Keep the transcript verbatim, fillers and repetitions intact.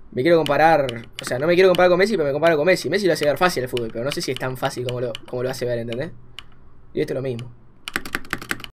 Me quiero comparar, o sea, no me quiero comparar con Messi, pero me comparo con Messi. Messi lo hace ver fácil el fútbol, pero no sé si es tan fácil como lo, como lo hace ver, ¿entendés? Y esto es lo mismo.